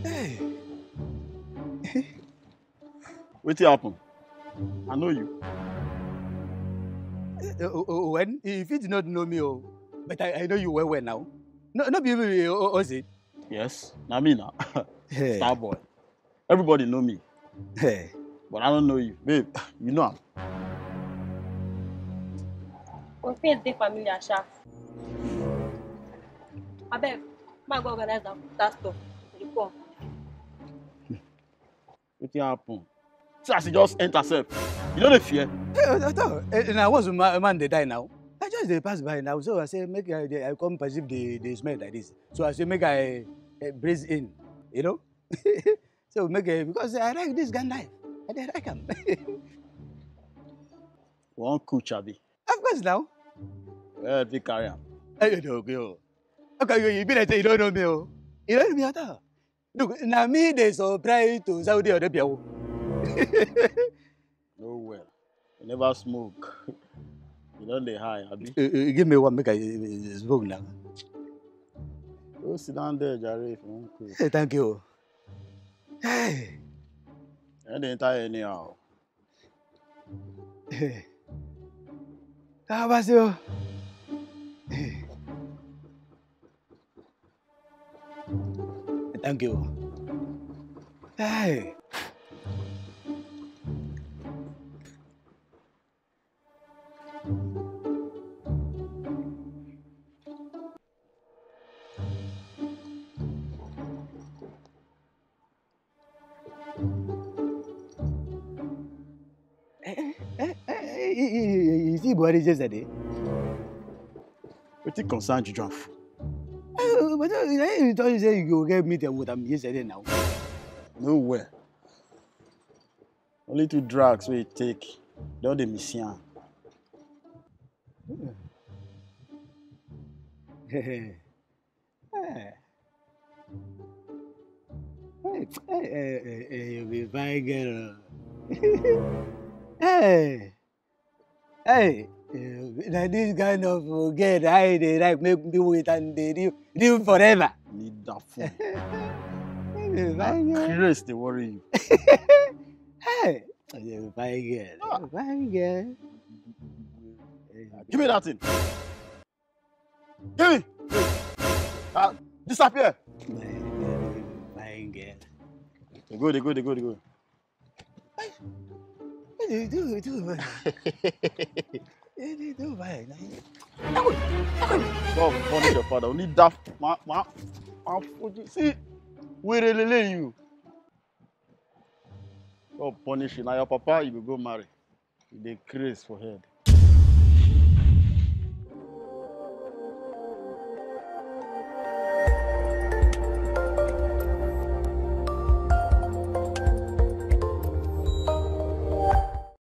Hey. What happen? I know you. When if you did not know me, but I know you well now. No, be Ozzy. Yes, na me now. Hey. Star boy. Everybody know me, Hey. but I don't know you, babe. You know am. Your face dey familiar, sha. Abeg, ma go organize that stuff. You come. What happen? See as you just enter sef. You know the fear. And I was a man they die now. I just they pass by now, so I say make I come perceive the smell like this. So I say make I breathe in, you know. So make because I like this gun knife. I dey like him. One cool chabi. Of course now. Where we carry am? I don't know you. Okay, you be like say you don't know me, oh. You don't know me at all. Look, now me they surprise to Saudi Arabia. No well. You never smoke. You don't dey high, abi? Give me one make I smoke now. Go sit down there, Jare, if you want cool. Hey, thank you. Hey. You dey enter anyhow. Hey. How about you? Hey. Thank you. Hey. You see what is yesterday? Wetin concern you, John? But you told you say you go get meeting with them yesterday now. Nowhere. Only 2 drugs wey you take. Don dey miss am. Hey, you be fine girl. Hey, now this kind of girl, they like make me wait and they live forever. Need that phone. You be fine girl. Grace dey worry you. Hey, you be fine girl. You be fine girl. Give me that thing. Give me. Disappear. Fine girl. They go. What do you do, man? You do, man. God punish your father. Only that see, we really you. God punish you. Now your papa, you will go marry. They craze for head.